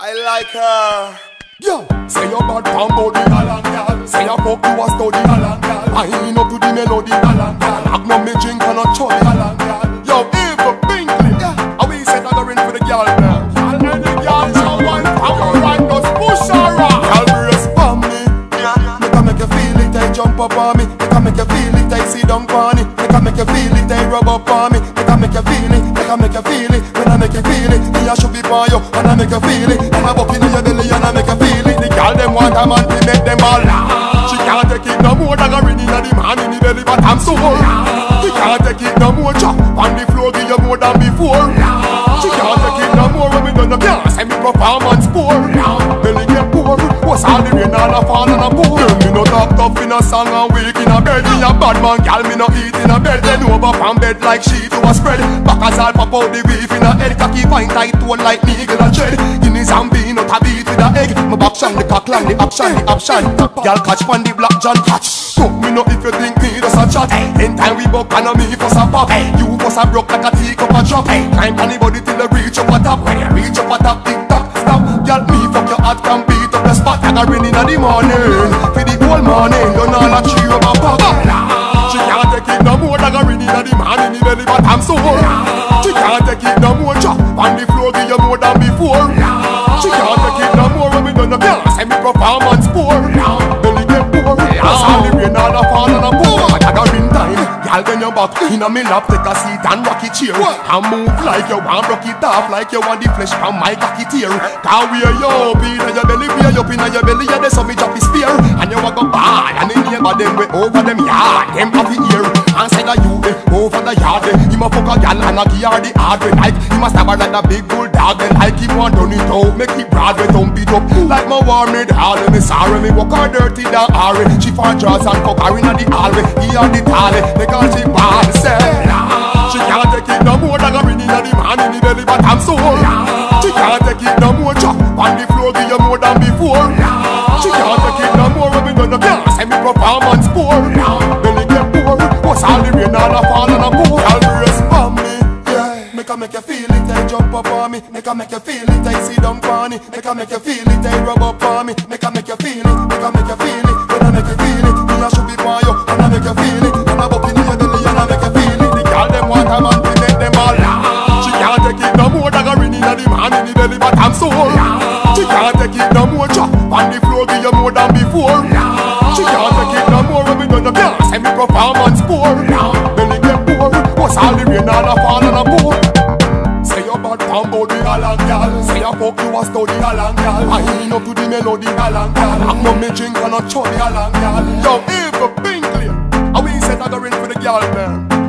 I like her. Yo, say your bad pambo the galang gal. Say your fuck you a study galang gal. I ain't up to the melody galang gal. Magnum me drink and a chubby galang gal. Yo, Eva Binkley, how we said I go in for the gal now. Gal and the gal, someone power right, just push her up. Gal brace for me, make you feel it, I jump up on me. Make you feel it, I sit down on it. Make you feel it, I rub up on me. Make you feel it, make you feel it. When I make you feel it, me I should be by you, and I make you feel it. And I walk in your belly and I make you feel it. The girl them want a man to make them all. She can't take it no more than a ring in the man in the belly, but I'm sore. She can't take it no more, chop on the floor, give you more than before. She can't take it no more when me done the can't send me performance poor. Belly get poor, what's all the rain and a fall and a pour. Girl, me no talk tough in a song and weak in a bed. Me a bad man, girl, me no eat in a bed. Then over from bed like sheet to a spread. Back as all pop out the beef in a head. Cocky fine tight to one like me, girl a tread. Guineas and bean out a beat with a egg. My back shine, the cock line, the action, the option. Girl catch pan the black John catch. Fuck me no if you think me just a chat. Anytime we buck and me fuss a pop. You fuss a broke like a teacup a drop. Climb on the body till you reach up a top. When you reach up a top, tick tock, stop. Girl me fuck your heart can beat up the spot. I got rain in the morning, for the whole morning. Don't all a cheer up a pop. She can't take it no more than a rain in the morning. The belly but I'm sore. She can't take it no more, chop on the floor, give you more than before. She can't take it no more when me done the can't send me performance poor. Belly get poor, cause all the rain all a fall and a pour. I got a ring time, y'all when you back in a me lap, take a seat and rock it chair. And move like you want, rock it off like you want the flesh from my cocky tear. Cause we are you up in your belly, we are up in your belly, yeah, there's some me drop his spear. And you walk up bad, and the neighbor them way over them yard, them happy ear. And say that you over the yard, he ma fuck a gal and a give her the hard way. Like he must stab her like a big bulldog. Then like he want done it out, make it broad way, don't beat up. Like my war made hall, me sorry, me walk her dirty down hallway. She for draws and fuck her inna the hallway. He on the tally, because she bad say she can't take it no more than a ring inna the man in the belly, but I'm sore. She can't take it no more, chop on the floor, give you more than before. She can't take it no more when me done the can't send me performance poor. Belly get poor, what's all the rain all a fall and a pour. I'll brace for me, yeah. Make you feel it, I jump up on me. Make you feel it, I sit down on it. Make you feel it, I rub up on me. Make you feel it, make you feel it. When I make you feel it, me I should be for you. And I make you feel it, and I buck in your belly and I make you feel it. The girl them want a man to make them all. She can't take it no more than a ring inna the man in the belly, but I'm sore. She can't take it no more, chop on the floor, give you more than before. She can't take it no more when me done the can't send me performance poor. Belly get poor, what's all the rain all a fall and a pour. Say your bad pambo the galang gal. Say your fuck you a study galang gal. I ain't up to the melody galang gal. Magnum me drink and a chubby galang gal. Yo, Eva Binkley, how we said I go in for the gal man.